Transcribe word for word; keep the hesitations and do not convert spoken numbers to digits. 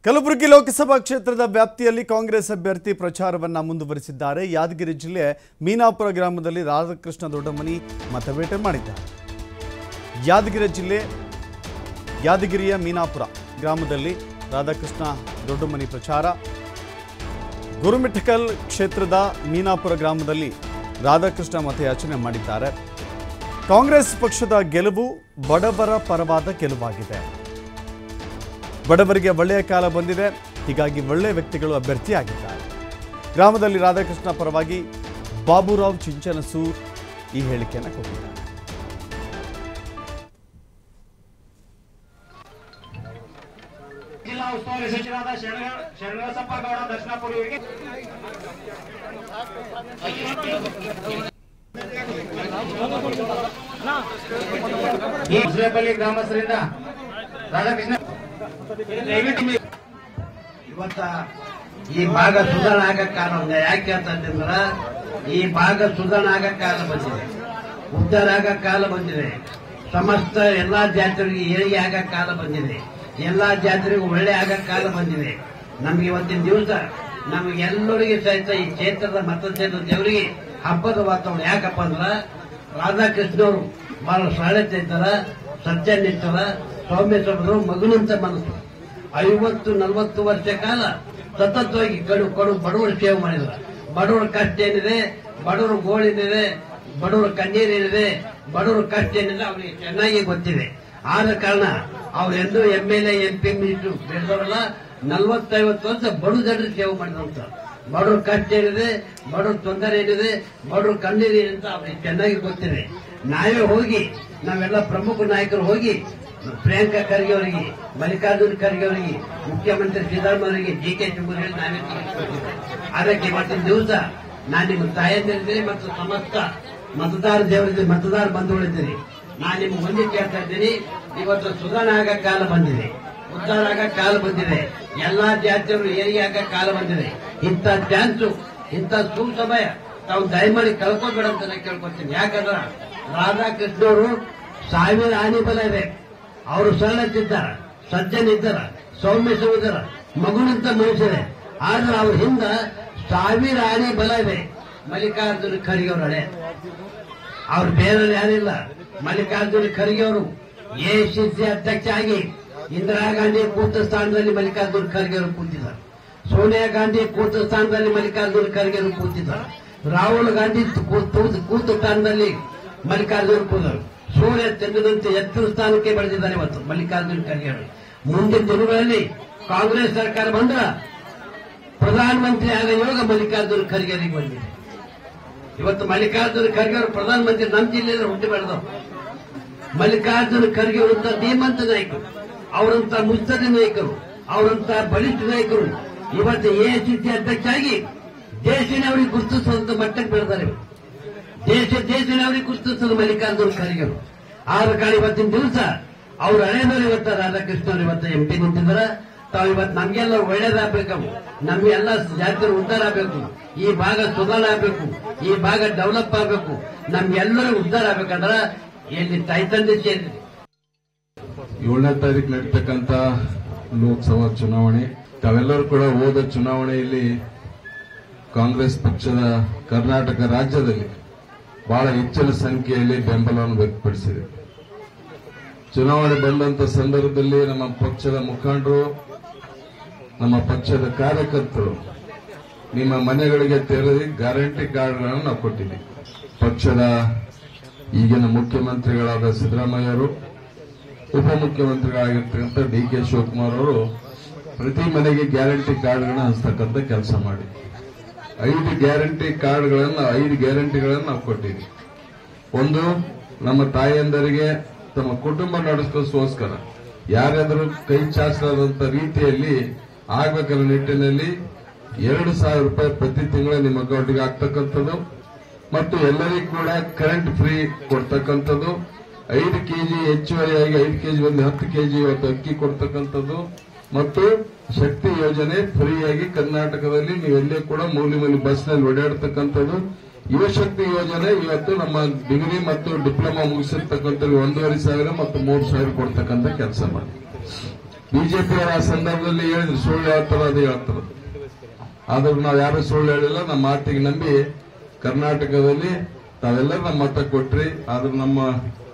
ಕಲಬುರಗಿ ಲೋಕಸಭಾ ಕ್ಷೇತ್ರದ ವ್ಯಾಪ್ತಿಯಲ್ಲಿ ಕಾಂಗ್ರೆಸ್ ಅಭ್ಯರ್ಥಿ ಪ್ರಚಾರವನ್ನು ಮುಂದುವರಿಸಿದ್ದಾರೆ. ಯಾದಗಿರಿ ಜಿಲ್ಲೆ ಮೀನಾಪುರ ಗ್ರಾಮದಲ್ಲಿ ರಾಧಾಕೃಷ್ಣ ದೊಡ್ಡಮನಿ ಮತಬೇಟೆ ಮಾಡಿದ್ದಾರೆ. ಯಾದಗಿರಿ ಜಿಲ್ಲೆ ಯಾದಗಿರಿಯ ಮೀನಾಪುರ ಗ್ರಾಮದಲ್ಲಿ ರಾಧಾಕೃಷ್ಣ ದೊಡ್ಡಮನಿ ಪ್ರಚಾರ. ಗುರುಮಿಠಕಲ್ ಕ್ಷೇತ್ರದ ಮೀನಾಪುರ ಗ್ರಾಮದಲ್ಲಿ ರಾಧಾಕೃಷ್ಣ ಮತಯಾಚನೆ ಮಾಡಿದ್ದಾರೆ. ಕಾಂಗ್ರೆಸ್ ಪಕ್ಷದ ಗೆಲುವು ಬಡವರ ಪರವಾದ ಗೆಲುವಾಗಿದೆ. ಬಡವರಿಗೆ ಒಳ್ಳೆಯ ಕಾಲ ಬಂದಿದೆ, ಹೀಗಾಗಿ ಒಳ್ಳೆಯ ವ್ಯಕ್ತಿಗಳು ಅಭ್ಯರ್ಥಿಯಾಗಿದ್ದಾರೆ. ಗ್ರಾಮದಲ್ಲಿ ರಾಧಾಕೃಷ್ಣ ಪರವಾಗಿ ಬಾಬುರಾವ್ ಚಿಂಚನಸೂರ್ ಈ ಹೇಳಿಕೆಯನ್ನು ಕೊಟ್ಟಿದ್ದಾರೆ. ಜಿಲ್ಲಾ ಉಸ್ತುವಾರಿ ಸಚಿವರಾದ ಶರಣಬಸಪ್ಪ ಗೌಡ ದರ್ಶನಪುರಿ ಅವರಿಗೆ ಈ ಮುಸ್ಲೇಪಲ್ಲಿ ಗ್ರಾಮಸ್ಥರಿಂದ ರಾಧಾಕೃಷ್ಣ ಇವತ್ತ ಈ ಭಾಗ ಸುಧಾರಣೆ ಆಗಕ್ಕೆ ಕಾರಣ ಯಾಕೆ ಅಂತಂದ್ರ ಈ ಭಾಗ ಸುಧಾರಣೆ ಆಗಕ್ಕೆ ಕಾಲ ಬಂದಿದೆ, ಉದ್ಧಾರ ಆಗಕ್ಕೆ ಕಾಲ ಬಂದಿದೆ, ಸಮಸ್ತ ಎಲ್ಲಾ ಜಾತಿಗಳಿಗೆ ಏಳಿಗೆ ಆಗಕ್ಕೆ ಕಾಲ ಬಂದಿದೆ, ಎಲ್ಲಾ ಜಾತಿಗಳಿಗೂ ಒಳ್ಳೆ ಆಗಕ್ಕೆ ಕಾಲ ಬಂದಿದೆ. ನಮ್ಗೆ ಇವತ್ತಿನ ದಿವಸ ನಮಗೆಲ್ಲರಿಗೆ ಸಹಿತ ಈ ಕ್ಷೇತ್ರದ ಮತಕ್ಷೇತ್ರದ ದೇವರಿಗೆ ಹಬ್ಬದ ವಾತಾವರಣ. ಯಾಕಪ್ಪ ಅಂದ್ರ ರಾಧಾಕೃಷ್ಣವರು ಬಹಳ ಸರಳತೆ ಇದ್ದಾರ, ಸತ್ಯನಿಷ್ಠರ, ಸೌಮ್ಯ ಸ್ವಭಾವ, ಮಗನಂತ ಮನಸ್ಸು. ಐವತ್ತು ನಲವತ್ತು ವರ್ಷ ಕಾಲ ಸತತವಾಗಿ ಕಡು ಕೊಡು ಬಡವರ ಸೇವೆ ಮಾಡಿದ್ರ. ಬಡವರ ಕಷ್ಟ ಏನಿದೆ, ಬಡವರ ಗೋಳಿನಿದೆ, ಬಡವರ ಕಣ್ಣೀರೇನಿದೆ, ಬಡವರ ಕಷ್ಟ ಏನಿದೆ ಅವರಿಗೆ ಚೆನ್ನಾಗಿ ಗೊತ್ತಿದೆ. ಆದ ಕಾರಣ ಅವರೆಂದೂ M L A M P minister ಬೆಳೆದವರಲ್ಲ, ನಲವತ್ತೈವತ್ತು ವರ್ಷ ಬಡ ಜನರಿಗೆ ಸೇವೆ ಮಾಡಿದಂತ. ಬಡವ್ರ ಕಷ್ಟ ಏನಿದೆ, ಬಡವ್ರ ತೊಂದರೆ ಏನಿದೆ, ಬಡವ್ರ ಕಣ್ಣೀರು ಏನಿದೆ ಅಂತ ಅವ್ರಿಗೆ ಚೆನ್ನಾಗಿ ಗೊತ್ತಿದೆ. ನಾವೇ ಹೋಗಿ ನಾವೆಲ್ಲ ಪ್ರಮುಖ ನಾಯಕರು ಹೋಗಿ ಪ್ರಿಯಾಂಕಾ ಖರ್ಗೆ ಅವರಿಗೆ, ಮಲ್ಲಿಕಾರ್ಜುನ ಖರ್ಗೆ ಅವರಿಗೆ, ಮುಖ್ಯಮಂತ್ರಿ ಸಿದ್ದರಾಮಯ್ಯ ಅವರಿಗೆ, ಡಿ ಕೆ ಶಿವಕುಮಾರ್ ನಾವೇ ತಿಳಿಸಿಕೊಟ್ಟಿದ್ದೇವೆ. ಅದಕ್ಕೆ ಇವತ್ತಿನ ದಿವಸ ನಾನು ನಿಮ್ಮ ತಾಯಂದಿರಿದ್ದೀನಿ ಮತ್ತು ಸಮಸ್ತ ಮತದಾರ ದೇವರಿದ್ದೀರಿ, ಮತದಾರ ಬಂಧುಗಳಿದ್ದೀರಿ. ನಾನು ನಿಮ್ಗೆ ಒಂದೇ ಕೇಳ್ತಾ ಇದ್ದೀನಿ, ಇವತ್ತು ಸುಧಾರಣೆ ಆಗ ಕಾಲ ಬಂದಿದೆ, ಉದ್ಧಾರ ಆಗ ಕಾಲ ಬಂದಿದೆ, ಎಲ್ಲಾ ಜಾತಿಯವರು ಏರಿಕೆ ಆಗ ಕಾಲ ಬಂದಿದೆ. ಇಂಥ ಚಾನ್ಸು, ಇಂಥ ಸುಸಮಯ ತಾವು ದಯಮಾಡಿ ಕಳ್ಕೊಬೇಡ ಅಂತ ನಾನು ಕೇಳ್ಕೊತೀನಿ. ಯಾಕಂದ್ರೆ ರಾಧಾಕೃಷ್ಣವರು ಸಾವಿರ ಆನೆ ಬಲ ಇದೆ, ಅವರು ಸರಳತಿದ್ದಾರ, ಸಜ್ಜನಿದ್ದಾರ, ಸೌಮ್ಯ ಸಹೋದರ, ಮಗುನಂತ ಮನುಷ್ಯರೇ. ಆದ್ರೆ ಅವ್ರ ಹಿಂದ ಸಾವಿರ ಆನೆ ಬಲ ಇದೆ. ಮಲ್ಲಿಕಾರ್ಜುನ ಖರ್ಗೆ ಅವರ ಹಳೆ, ಅವ್ರು ಬೇರೆ ಯಾರಿಲ್ಲ. ಮಲ್ಲಿಕಾರ್ಜುನ ಖರ್ಗೆ ಅವರು ಎಐಸಿಸಿ ಅಧ್ಯಕ್ಷ ಆಗಿ ಇಂದಿರಾ ಗಾಂಧಿ ಕೂತ ಸ್ಥಾನದಲ್ಲಿ ಮಲ್ಲಿಕಾರ್ಜುನ ಖರ್ಗೆ ಅವರು ಕೂತಿದ್ದಾರೆ. ಸೋನಿಯಾ ಗಾಂಧಿ ಕೂತ ಸ್ಥಾನದಲ್ಲಿ ಮಲ್ಲಿಕಾರ್ಜುನ ಖರ್ಗೆ ಅವರು ಕೂತಿದ್ದಾರೆ. ರಾಹುಲ್ ಗಾಂಧಿ ಕೂತ ಸ್ಥಾನದಲ್ಲಿ ಮಲ್ಲಿಕಾರ್ಜುನ ಕೂತರು. ಸೂರ್ಯ ಚಂದ್ರದಂತೆ ಎತ್ತರ ಸ್ಥಾನಕ್ಕೆ ಬೆಳೆದಿದ್ದಾರೆ ಇವತ್ತು ಮಲ್ಲಿಕಾರ್ಜುನ ಖರ್ಗೆ ಅವರು. ಮುಂದಿನ ದಿನಗಳಲ್ಲಿ ಕಾಂಗ್ರೆಸ್ ಸರ್ಕಾರ ಬಂದ್ರ ಪ್ರಧಾನಮಂತ್ರಿ ಆದ ಯೋಗ ಮಲ್ಲಿಕಾರ್ಜುನ ಖರ್ಗೆ ಅವರಿಗೆ ಬಂದಿದೆ. ಇವತ್ತು ಮಲ್ಲಿಕಾರ್ಜುನ ಖರ್ಗೆ ಅವರು ಪ್ರಧಾನಮಂತ್ರಿ ನಮ್ಮ ಜಿಲ್ಲೆಯಲ್ಲಿ ಹುಟ್ಟಿ ಬೆಳೆದವರು. ಮಲ್ಲಿಕಾರ್ಜುನ ಖರ್ಗೆ ಅವರಂತ ಧೀಮಂತ ನಾಯಕರು, ಅವರಂತ ಮುತ್ಸದಿ ನಾಯಕರು, ಅವರಂತ ಬಲಿಷ್ಠ ನಾಯಕರು ಇವತ್ತು ಎಐಸಿಸಿ ಅಧ್ಯಕ್ಷ ಆಗಿ ದೇಶನವರಿಗೆ ಗುರುತಿಸುವಂತ ಮಟ್ಟಕ್ಕೆ ಬೆಳೆದಾರೆ. ದೇಶ ದೇಶನವರಿಗೆ ಗುರುತಿಸೋದು ಮಲ್ಲಿಕಾರ್ಜುನ ಖರ್ಗೆ ಅವರು. ಆದ ಕಾರಣ ಇವತ್ತಿನ ದಿವಸ ಅವ್ರ ಹಳೆಯವರು ಇವತ್ತ ರಾಧಾಕೃಷ್ಣ ಅವರು ಇವತ್ತು ಎಂಪಿ ನಿಂತಿದ್ದಾರೆ. ತಾವು ಇವತ್ತು ನಮ್ಗೆಲ್ಲ ಒಳ್ಳೇದಾಗಬೇಕು, ನಮ್ಗೆಲ್ಲ ಜಾತಿಯರು ಉದ್ಧಾರ ಆಗಬೇಕು, ಈ ಭಾಗ ಸುಧಾರಣೆ ಆಗಬೇಕು, ಈ ಭಾಗ ಡೆವಲಪ್ ಆಗಬೇಕು, ನಮ್ಗೆಲ್ಲರೂ ಉದ್ಧಾರ ಆಗ್ಬೇಕಂದ್ರೆ ಇಲ್ಲಿ ತಾಯ್ತಂದೆ ಸೇರಿದೆ. ಏಳನೇ ತಾರೀಕು ನಡೀತಕ್ಕಂತ ಲೋಕಸಭಾ ಚುನಾವಣೆ, ತಾವೆಲ್ಲರೂ ಕೂಡ ಹೋದ ಚುನಾವಣೆಯಲ್ಲಿ ಕಾಂಗ್ರೆಸ್ ಪಕ್ಷದ ಕರ್ನಾಟಕ ರಾಜ್ಯದಲ್ಲಿ ಬಹಳ ಹೆಚ್ಚಿನ ಸಂಖ್ಯೆಯಲ್ಲಿ ಬೆಂಬಲವನ್ನು ವ್ಯಕ್ತಪಡಿಸಿದೆ. ಚುನಾವಣೆ ಬಂದಂತ ಸಂದರ್ಭದಲ್ಲಿ ನಮ್ಮ ಪಕ್ಷದ ಮುಖಂಡರು, ನಮ್ಮ ಪಕ್ಷದ ಕಾರ್ಯಕರ್ತರು ನಿಮ್ಮ ಮನೆಗಳಿಗೆ ತೆರಳಿ ಗ್ಯಾರಂಟಿ ಕಾರ್ಡ್ಗಳನ್ನು ನಾವು ಕೊಟ್ಟಿದ್ದೀವಿ. ಪಕ್ಷದ ಈಗಿನ ಮುಖ್ಯಮಂತ್ರಿಗಳಾದ ಸಿದ್ದರಾಮಯ್ಯ ಅವರು, ಉಪಮುಖ್ಯಮಂತ್ರಿಗಳಾಗಿರ್ತಕ್ಕಂಥ ಡಿ ಕೆ ಶಿವಕುಮಾರ್ ಅವರು ಪ್ರತಿ ಮನೆಗೆ ಗ್ಯಾರಂಟಿ ಕಾರ್ಡ್ಗಳನ್ನ ಹಂಚತಕ್ಕಂಥ ಕೆಲಸ ಮಾಡಿ ಐದು ಗ್ಯಾರಂಟಿ ಕಾರ್ಡ್ಗಳನ್ನು ಐದು ಗ್ಯಾರಂಟಿಗಳನ್ನು ನಾವು ಕೊಟ್ಟಿದ್ದೀವಿ. ಒಂದು, ನಮ್ಮ ತಾಯಿಯಂದರಿಗೆ ತಮ್ಮ ಕುಟುಂಬ ನಡೆಸೋಸ್ಕರ ಯಾರಾದರೂ ಕೈ ಚಾಚಲಾದಂತ ರೀತಿಯಲ್ಲಿ ಆಗಬೇಕನ್ನ ನಿಟ್ಟಿನಲ್ಲಿ ಎರಡು ಸಾವಿರ ರೂಪಾಯಿ ಪ್ರತಿ ತಿಂಗಳು ನಿಮ್ಮ ಅಕೌಂಟ್ಗೆ ಹಾಕ್ತಕ್ಕಂಥದ್ದು ಮತ್ತು ಎಲ್ಲರಿಗೂ ಕೂಡ ಕರೆಂಟ್ ಫ್ರೀ ಕೊಡ್ತಕ್ಕಂಥದ್ದು, ಐದು ಕೆಜಿ ಹೆಚ್ಚುವರಿಯಾಗಿ ಐದು ಕೆಜಿ ಒಂದು ಹತ್ತು ಕೆಜಿ ಇವತ್ತು ಅಕ್ಕಿ ಕೊಡ್ತಕ್ಕಂಥದ್ದು ಮತ್ತು ಶಕ್ತಿ ಯೋಜನೆ ಫ್ರೀಯಾಗಿ ಕರ್ನಾಟಕದಲ್ಲಿ ನೀವೆಲ್ಲೇ ಕೂಡ ಮೂಲಿ ಮೂಲಿ ಬಸ್ನಲ್ಲಿ ಓಡಾಡ್ತಕ್ಕಂಥದ್ದು. ಯುವಶಕ್ತಿ ಯೋಜನೆ ಇವತ್ತು ನಮ್ಮ ಡಿಗ್ರಿ ಮತ್ತು ಡಿಪ್ಲೊಮಾ ಮುಗಿಸಿರ್ತಕ್ಕಂಥ ಒಂದೂವರೆ ಸಾವಿರ ಮತ್ತು ಮೂರು ಸಾವಿರ ಕೊಡ್ತಕ್ಕಂಥ ಕೆಲಸ ಮಾಡಿ ಬಿಜೆಪಿಯವರು ಆ ಸಂದರ್ಭದಲ್ಲಿ ಹೇಳಿದ್ರು ಸುಳ್ಳು ಹೇಳ್ತಾರ ಅದು ಹೇಳ್ತಾರ, ಆದ್ರೂ ನಾವು ಯಾರು ಸುಳ್ಳು ಹೇಳಿಲ್ಲ. ನಮ್ಮ ಮಾತಿಗೆ ನಂಬಿ ಕರ್ನಾಟಕದಲ್ಲಿ ತಾವೆಲ್ಲರೂ ನಮ್ಮ ಮತ ಕೊಟ್ರಿ. ಆದ್ರೂ ನಮ್ಮ